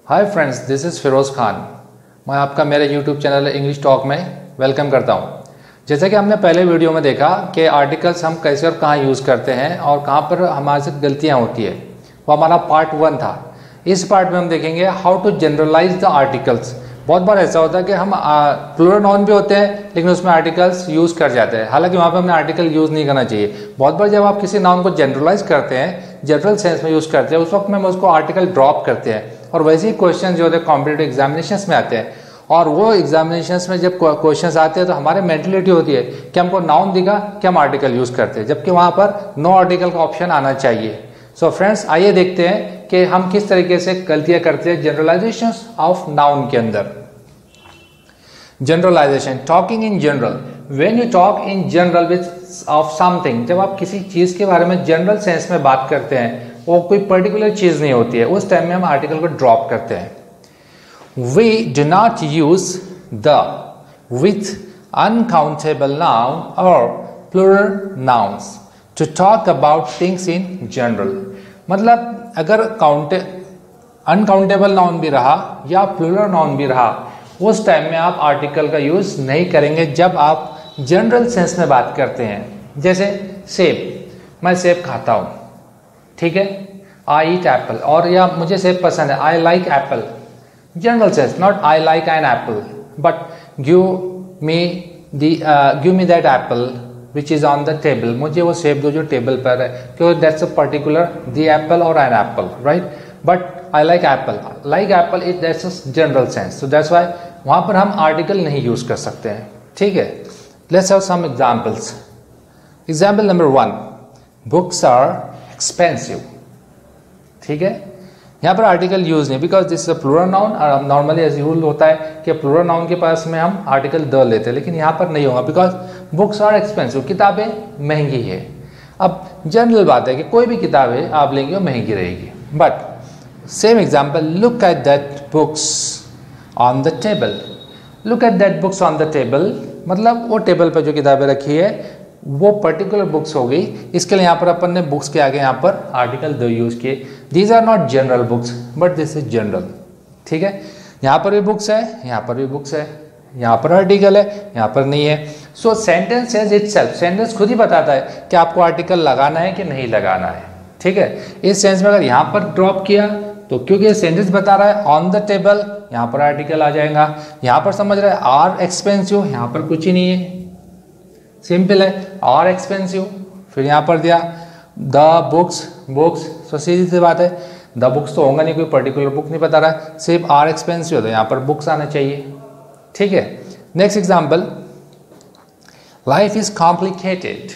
Hi friends, this is Feroz Khan. मैं आपका मेरे यूट्यूब चैनल इंग्लिश टॉक में वेलकम करता हूं। जैसे कि हमने पहले वीडियो में देखा कि आर्टिकल्स हम कैसे और कहां यूज़ करते हैं और कहां पर हमारे से गलतियां होती है, वो हमारा पार्ट 1 था। इस पार्ट में हम देखेंगे how to generalize the articles. बहुत बार ऐसा होता है कि हम प्लूरल नाउन भी होते हैं लेकिन उसमें आर्टिकल्स यूज़ कर जाते हैं, हालांकि वहाँ पे हमने आर्टिकल यूज़ नहीं करना चाहिए। बहुत बार जब आप किसी नाउन को जनरलाइज करते हैं, जनरल सेंस में यूज़ करते हैं, उस वक्त में हम उसको आर्टिकल ड्रॉप करते हैं। और वैसे ही क्वेश्चन जो होते हैं कॉम्पिटिटिव एग्जामिनेशंस में आते हैं, और वो एग्जामिनेशंस में जब क्वेश्चंस आते हैं तो हमारी मेंटलिटी होती है कि हमको नाउन दिखा कि हम आर्टिकल यूज़ करते हैं, जबकि वहाँ पर नो आर्टिकल का ऑप्शन आना चाहिए। सो फ्रेंड्स, आइए देखते हैं कि हम किस तरीके से गलतियाँ करते हैं जनरलाइजेशन ऑफ नाउन के अंदर। Generalization, talking in general. When you talk in general with of something, जब आप किसी चीज के बारे में जनरल सेंस में बात करते हैं, वो कोई पर्टिकुलर चीज नहीं होती है, उस टाइम में हम आर्टिकल को ड्रॉप करते हैं। We do not use the with uncountable noun और plural nouns to talk about things in general. मतलब अगर अनकाउंटेबल नाउन भी रहा या प्लूरल नाउन भी रहा, उस टाइम में आप आर्टिकल का यूज नहीं करेंगे जब आप जनरल सेंस में बात करते हैं। जैसे सेब, मैं सेब खाता हूं, ठीक है, आई ईट एप्पल, और या मुझे सेब पसंद है, I like apple. General sense, not I like an apple but give me that apple which is on the table. मुझे वो सेब दो जो टेबल पर है, क्योंकि that's a particular the apple और an apple, right. But I like apple. Like apple, that's a general sense. So that's why वहाँ पर हम आर्टिकल नहीं यूज कर सकते हैं, ठीक है। Let's have some examples. Example number 1, books are expensive. ठीक है, यहाँ पर आर्टिकल यूज नहीं, because this is a plural noun, और नॉर्मली एज यूल होता है कि प्लूरल नाउन के पास में हम आर्टिकल द लेते हैं, लेकिन यहाँ पर नहीं होगा बिकॉज बुक्स आर एक्सपेंसिव, किताबें महंगी है। अब जनरल बात है कि कोई भी किताबें आप लेंगे वो महंगी रहेगी। But same example, look at that books on the table. Look at that books on the table, मतलब वो टेबल पर जो किताबें रखी है वो पर्टिकुलर बुक्स हो गई। इसके लिए यहाँ पर अपन ने बुक्स के आगे यहाँ पर आर्टिकल द यूज किए। These are not general books but this is general, ठीक है। यहाँ पर भी बुक्स है, यहाँ पर भी बुक्स है, यहाँ पर आर्टिकल है, यहाँ पर नहीं है। So sentence says itself, sentence खुद ही बताता है कि आपको आर्टिकल लगाना है कि नहीं लगाना है, ठीक है। इस सेंस में अगर यहाँ पर ड्रॉप किया तो क्योंकि सेंटेंस बता रहा है ऑन द टेबल, यहाँ पर आर्टिकल आ जाएगा। यहाँ पर समझ रहे हैं आर एक्सपेंसिव, यहाँ पर कुछ ही नहीं है, सिंपल है, आर एक्सपेंसिव। फिर यहाँ पर दिया द बुक्स, तो सीधी सी बात है, द बुक्स तो होगा नहीं, कोई पर्टिकुलर बुक नहीं बता रहा है, सिर्फ आर एक्सपेंसिव, तो यहाँ पर बुक्स आना चाहिए, ठीक है। Next example, life is complicated.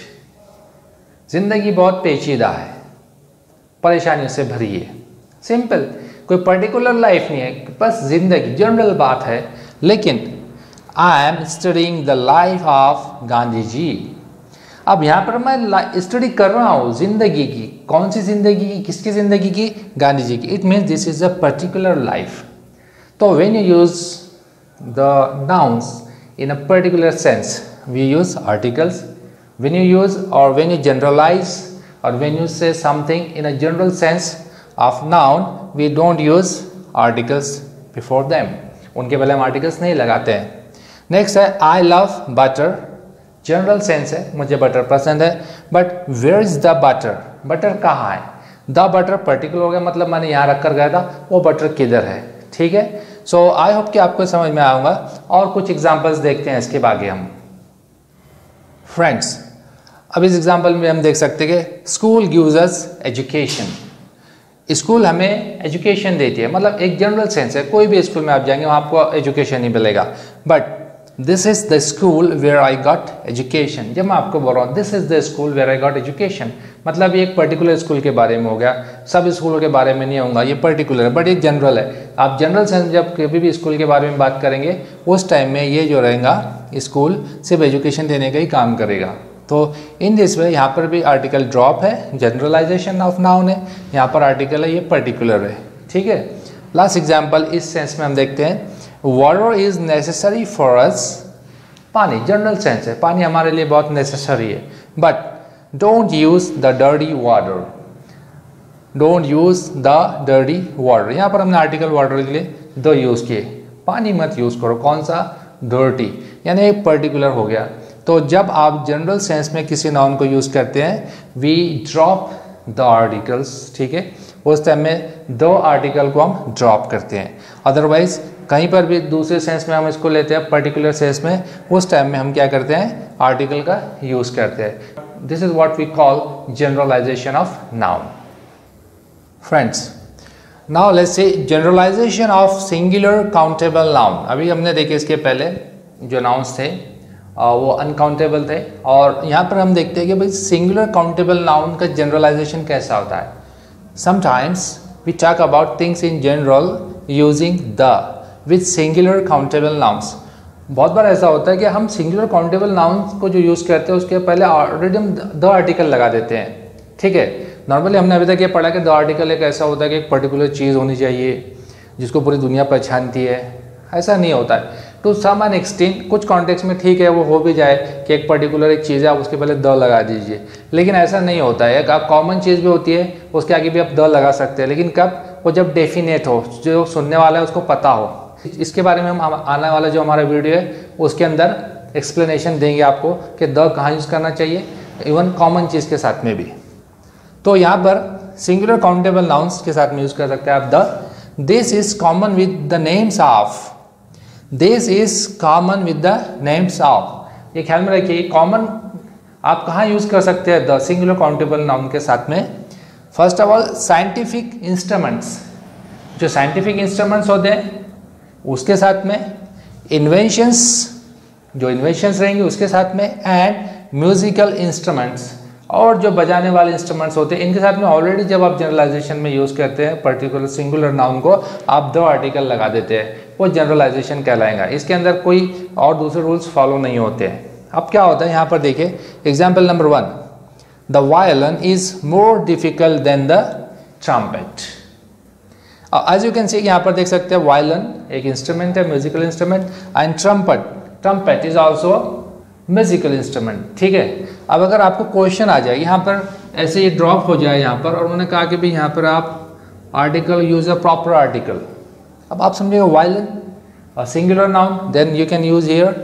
जिंदगी बहुत पेचीदा है, परेशानियों से भरी है। सिंपल, कोई पर्टिकुलर लाइफ नहीं है, बस जिंदगी, जनरल बात है। लेकिन I am studying the life of Gandhi ji. अब यहाँ पर मैं स्टडी कर रहा हूँ जिंदगी की, कौन सी जिंदगी की, किसकी जिंदगी की, गांधी जी की। It means this is a particular life. तो when you use the nouns in a particular sense we use articles. When you use और व्हेन यू जनरलाइज और when you say something in a general sense of noun, we don't use articles before them. उनके पहले हम articles नहीं लगाते हैं। Next है I love butter, general sense है, मुझे बटर पसंद है। But where is the butter, butter कहाँ है। द बटर पर्टिकुलर हो गया, मतलब मैंने यहाँ रख कर गया था, वो बटर किधर है, ठीक है। सो आई होप कि आपको समझ में आऊँगा। और कुछ एग्जाम्पल्स देखते हैं इसके बाद हम। फ्रेंड्स, अब इस एग्जाम्पल में हम देख सकते हैं कि school gives us education. School हमें एजुकेशन देती है, मतलब एक जनरल सेंस है, कोई भी स्कूल में आप जाएंगे वहाँ आपको एजुकेशन ही मिलेगा। But this is the school where I got education. जब मैं आपको बोल रहा हूँ this is the school where I got education, मतलब ये एक पर्टिकुलर स्कूल के बारे में हो गया, सब स्कूलों के बारे में नहीं होगा, ये पर्टिकुलर है, बट ये जनरल है। आप जनरल सेंस जब कभी भी स्कूल के बारे में बात करेंगे, उस टाइम में ये जो रहेगा स्कूल सिर्फ एजुकेशन देने का ही काम करेगा। तो इन दिस वे यहाँ पर भी आर्टिकल ड्रॉप है, जनरलाइजेशन ऑफ नाउन है, यहाँ पर आर्टिकल है, ये पर्टिकुलर है, ठीक है। लास्ट एग्जाम्पल इस सेंस में हम देखते हैं, water is necessary for us. पानी जनरल सेंस है, पानी हमारे लिए बहुत नेसेसरी है। But don't use the dirty water. Don't use the dirty water, यहाँ पर हमने आर्टिकल वाटर के लिए द यूज किए, पानी मत यूज करो, कौन सा, डर्टी, यानी एक पर्टिकुलर हो गया। तो जब आप जनरल सेंस में किसी नाउन को यूज करते हैं, वी ड्रॉप द आर्टिकल्स, ठीक है, उस टाइम में द आर्टिकल को हम ड्रॉप करते हैं। अदरवाइज कहीं पर भी दूसरे सेंस में हम इसको लेते हैं, पर्टिकुलर सेंस में, उस टाइम में हम क्या करते हैं, आर्टिकल का यूज करते हैं। This is what we call generalization of noun. Friends, now let's say generalization of singular countable noun. अभी हमने देखे इसके पहले जो नाउन्स थे वो अनकाउंटेबल थे, और यहाँ पर हम देखते हैं कि भाई सिंगुलर काउंटेबल नाउन का जनरलाइजेशन कैसा होता है। Sometimes we talk about things in general using the with singular countable nouns. बहुत बार ऐसा होता है कि हम सिंगुलर काउंटेबल नाउन्स को जो यूज़ करते हैं उसके पहले ऑलरेडी हम द आर्टिकल लगा देते हैं, ठीक है। नॉर्मली हमने अभी तक ये पढ़ा कि द आर्टिकल एक ऐसा होता है कि एक पर्टिकुलर चीज़ होनी चाहिए जिसको पूरी दुनिया पहचानती है, ऐसा नहीं होता है। टू सम एन एक्सटेंट कुछ कॉन्टेक्स्ट में ठीक है वो हो भी जाए कि एक पर्टिकुलर एक चीज़ है, आप उसके पहले द लगा दीजिए, लेकिन ऐसा नहीं होता है। एक कॉमन चीज़ भी होती है, उसके आगे भी आप द लगा सकते हैं, लेकिन कब, वो जब डेफिनेट हो, जो सुनने वाला है उसको पता हो। इसके बारे में हम आने वाला जो हमारा वीडियो है उसके अंदर एक्सप्लेनेशन देंगे आपको कि द कहाँ यूज़ करना चाहिए, इवन कॉमन चीज़ के साथ में भी। तो यहाँ पर सिंगुलर काउंटेबल नाउन्स के साथ में यूज़ कर सकते हैं आप the. This is common with the names of, this is common with the names of. ये ख्याल में रखिए, कॉमन आप कहाँ यूज़ कर सकते हैं द सिंगुलर काउंटेबल नाउन के साथ में। First of all scientific instruments, जो साइंटिफिक इंस्ट्रूमेंट्स होते हैं उसके साथ में, इन्वेंशंस, जो इन्वेंशंस रहेंगे उसके साथ में, एंड म्यूजिकल इंस्ट्रूमेंट्स, और जो बजाने वाले इंस्ट्रूमेंट्स होते हैं इनके साथ में। ऑलरेडी जब आप जनरलाइजेशन में यूज़ करते हैं पर्टिकुलर सिंगुलर नाउन को, आप द आर्टिकल लगा देते हैं, वो जनरलाइजेशन कहलाएगा। इसके अंदर कोई और दूसरे रूल्स फॉलो नहीं होते हैं। अब क्या होता है यहाँ पर देखिए, example number 1, the violin is more difficult than the trumpet. As you can see, यहाँ पर देख सकते हैं वायलिन एक इंस्ट्रूमेंट है, musical instrument, and trumpet is also musical instrument, ठीक है। अब अगर आपको क्वेश्चन आ जाए यहाँ पर, ऐसे ये ड्रॉप हो जाए यहाँ पर, और उन्होंने कहा कि भाई यहाँ पर आप article use a proper article, अब आप समझिएगा violin a singular noun, then you can use here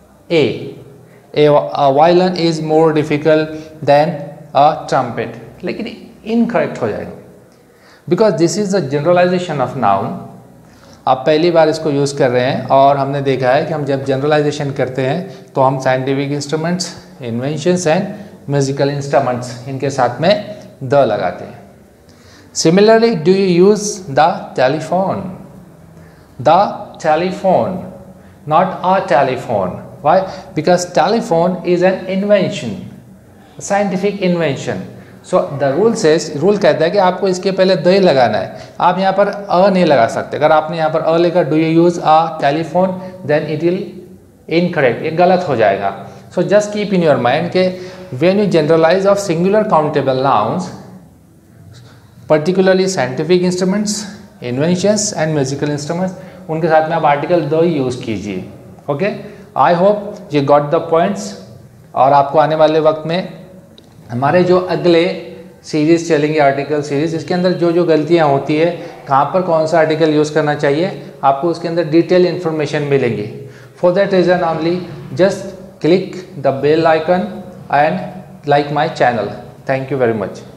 a violin is more difficult than a trumpet, लेकिन इनकरेक्ट हो जाएगा, because this is the generalization of noun. आप पहली बार इसको यूज़ कर रहे हैं, और हमने देखा है कि हम जब जनरलाइजेशन करते हैं तो हम scientific instruments, inventions and musical instruments, इनके साथ में द लगाते हैं। Similarly, do you use the telephone, the telephone, not a telephone. Why? Because telephone is an invention, a scientific invention. So the rule says, rule कहता है कि आपको इसके पहले द ही लगाना है, आप यहाँ पर अ नहीं लगा सकते। अगर आपने यहाँ पर अ लेकर do you use a telephone, then it will incorrect, ये गलत हो जाएगा। So just keep in your mind के when you generalize of singular countable nouns, particularly scientific instruments, inventions and musical instruments, उनके साथ में आप आर्टिकल द यूज़ कीजिए। Okay, I hope you got the points. और आपको आने वाले वक्त में हमारे जो अगले सीरीज़ चलेंगे, आर्टिकल सीरीज़, इसके अंदर जो जो गलतियां होती है, कहाँ पर कौन सा आर्टिकल यूज़ करना चाहिए, आपको उसके अंदर डिटेल इन्फॉर्मेशन मिलेंगी। For that reason only just click the bell icon and like my channel. Thank you very much.